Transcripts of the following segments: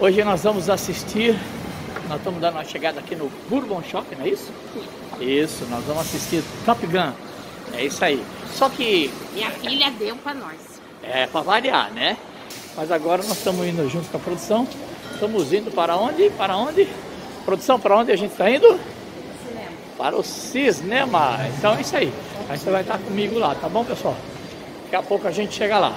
Hoje nós vamos assistir, nós estamos dando uma chegada aqui no Bourbon Shopping, não é isso? Isso, nós vamos assistir Top Gun, é isso aí. Só que... minha filha deu pra nós. É, pra variar, né? Mas agora nós estamos indo junto com a produção. Estamos indo para onde? Para onde? Produção, para onde a gente está indo? Cinema. Para o cinema. Então é isso aí. Aí você vai estar comigo lá, tá bom, pessoal? Daqui a pouco a gente chega lá.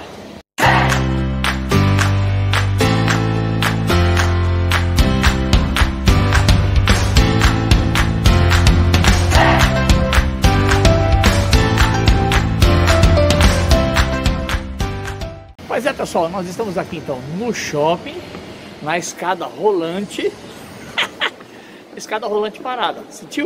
Pois é, pessoal, nós estamos aqui então no shopping, na escada rolante. Escada rolante parada, sentiu?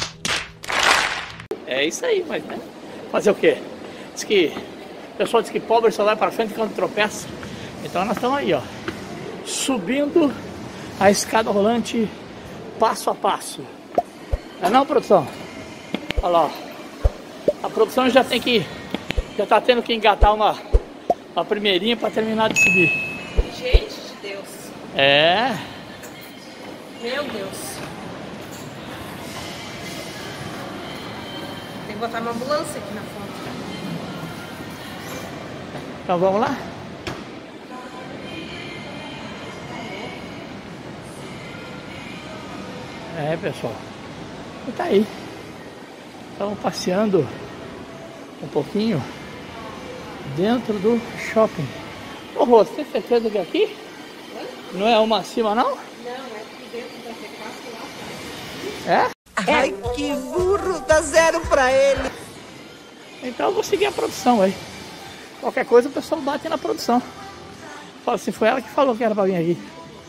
É isso aí, mas né? Fazer o quê? O pessoal diz que pobre só vai para frente quando tropeça. Então nós estamos aí, ó, subindo a escada rolante passo a passo. Não é não, produção? Olha lá, ó. A produção já tá tendo que engatar uma primeirinha para terminar de subir. Gente de Deus. É. Meu Deus. Tem que botar uma ambulância aqui na frente. Então vamos lá? É, pessoal. E tá aí. Estamos passeando um pouquinho dentro do shopping. Ô, Rô, você tem certeza que é aqui? Não é uma acima, não? Não, é aqui dentro da T4 lá. É? Ai, que burro, dá zero pra ele. Então eu vou seguir a produção aí. Qualquer coisa o pessoal bate na produção. Fala assim, foi ela que falou que era pra vir aqui.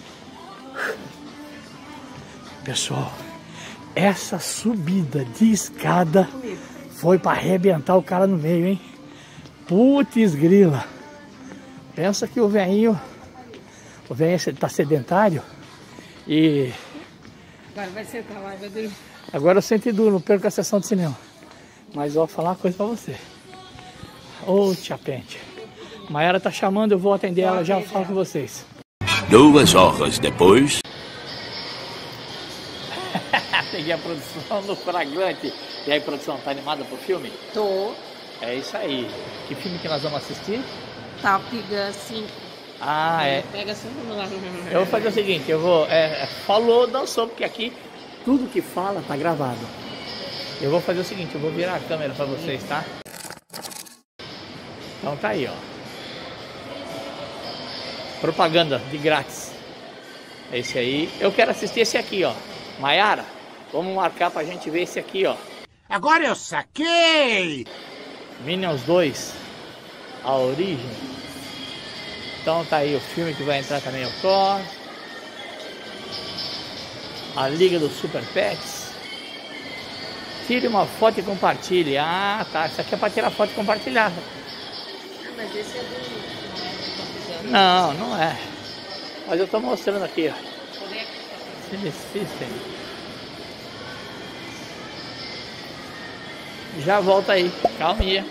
Pessoal, essa subida de escada foi pra arrebentar o cara no meio, hein? Putz grila. Pensa que o velhinho tá sedentário e... Agora vai sentar lá e vai dormir. Agora eu sento duro, não perco a sessão de cinema. Mas eu vou falar uma coisa pra você. Ô, tia Pente. Maiara tá chamando, eu vou atender ela, já falo com vocês. 2 horas depois. Peguei a produção no flagrante. E aí, produção, tá animada pro filme? Tô. É isso aí. Que filme que nós vamos assistir? Top Gun 5. Ah, é. Pega só lá. Eu vou fazer o seguinte, eu vou... falou, dançou, porque aqui tudo que fala tá gravado. Eu vou fazer o seguinte, eu vou virar a câmera pra vocês, tá? Então tá aí, ó. Propaganda de grátis. Esse aí. Eu quero assistir esse aqui, ó. Maiara, vamos marcar pra gente ver esse aqui, ó. Agora eu saquei! Minions 2, A Origem. Então tá aí o filme que vai entrar também, o Thor. A Liga dos Super Pets. Tire uma foto e compartilhe. Ah, tá. Isso aqui é pra tirar foto e compartilhar. Mas esse é do... Não, não é. Mas eu tô mostrando aqui, ó. Cine System. Já volta aí. Calminha.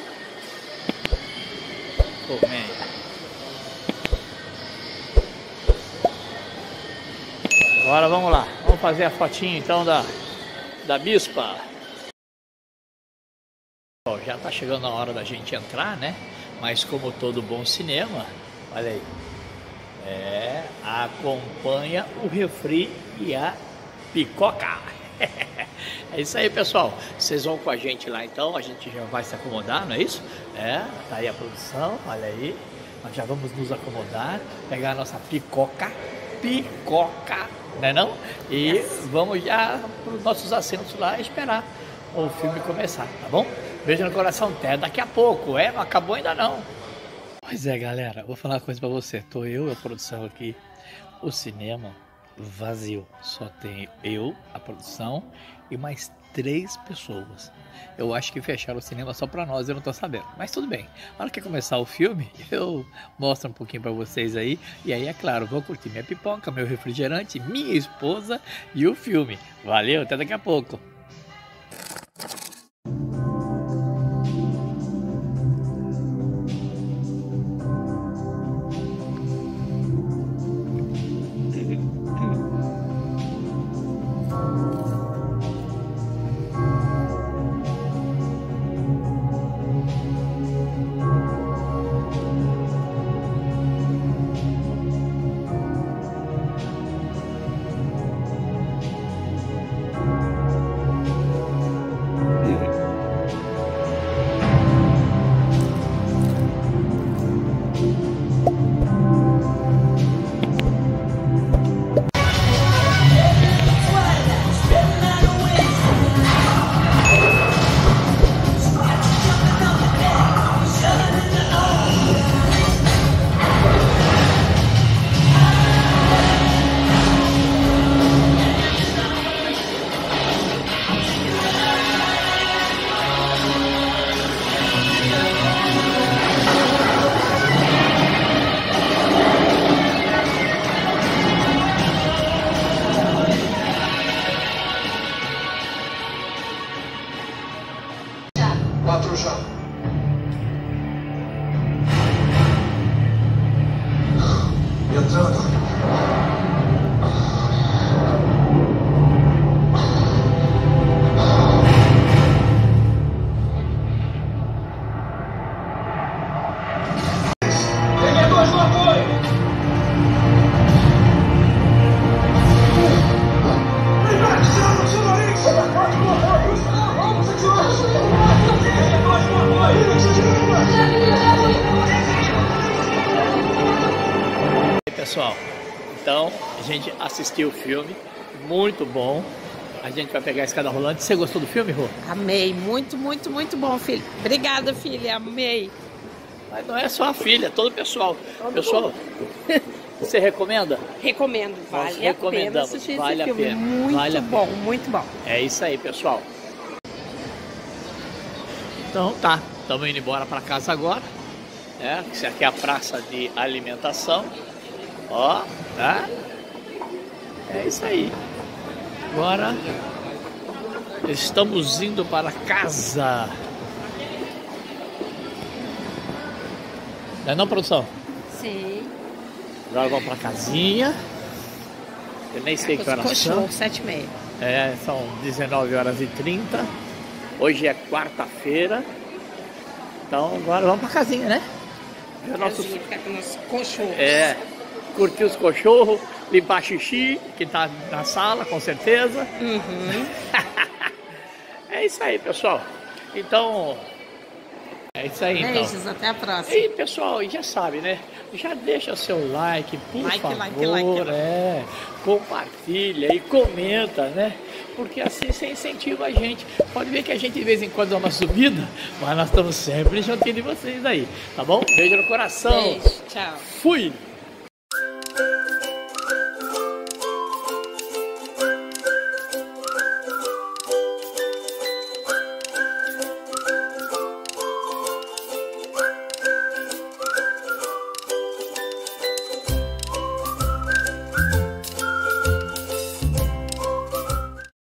Agora vamos lá. Vamos fazer a fotinha então da Bispa. Bom, já tá chegando a hora da gente entrar, né? Mas como todo bom cinema, olha aí. Acompanha o refri e a picoca. É isso aí, pessoal. Vocês vão com a gente lá então, a gente já vai se acomodar, não é isso? Tá aí a produção, olha aí. Nós já vamos nos acomodar, pegar a nossa picoca, né não? E vamos já para os nossos assentos lá esperar o filme começar, tá bom? Beijo no coração, até daqui a pouco, não acabou ainda não. Pois é, galera, vou falar uma coisa pra você. Tô eu e a produção aqui, o cinema vazio. Só tem eu, a produção e mais 3 pessoas. Eu acho que fecharam o cinema só pra nós, eu não tô sabendo. Mas tudo bem. Na hora que começar o filme, eu mostro um pouquinho pra vocês aí. E aí, é claro, vou curtir minha pipoca, meu refrigerante, minha esposa e o filme. Valeu, até daqui a pouco. Pessoal, então a gente assistiu o filme, muito bom. A gente vai pegar a escada rolante. Você gostou do filme, Rô? Amei, muito, muito, muito bom, filho. Obrigada, filha, amei. Mas não é só a filha, todo o pessoal. Pessoal, você recomenda? Recomendo, Nós vale a pena assistir esse filme. Muito bom, muito bom. É isso aí, pessoal. Então tá, estamos indo embora para casa agora. Isso aqui é a praça de alimentação. Ó, tá? É isso aí. Agora estamos indo para casa. Não é não, produção? Sim. Agora vamos para casinha. Eu nem sei que horas são. 7h30. São 19h30. Hoje é quarta-feira. Então agora vamos para casinha, né? Ficar com nossos cachorros. Curtir os cachorros, limpar xixi, que tá na sala, com certeza. Uhum. É isso aí, pessoal. Então, é isso aí. Beijos, então. Até a próxima. E, pessoal, já sabe, né? Já deixa seu like, por favor. Like. Compartilha e comenta, né? Porque assim você incentiva a gente. Pode ver que a gente de vez em quando dá uma subida, mas nós estamos sempre juntinho de vocês aí, tá bom? Beijo no coração. Beijo, tchau. Fui!